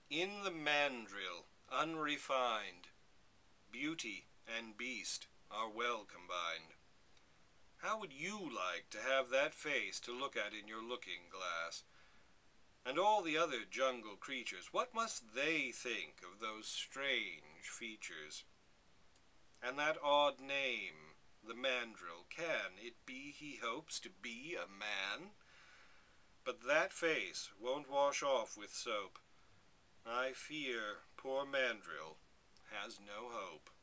In the mandrill, unrefined, beauty and beast are well combined. How would you like to have that face to look at in your looking-glass? And all the other jungle creatures, what must they think of those strange features? And that odd name, the mandrill, can it be he hopes to be a man? But that face won't wash off with soap. I fear poor Mandrill has no hope.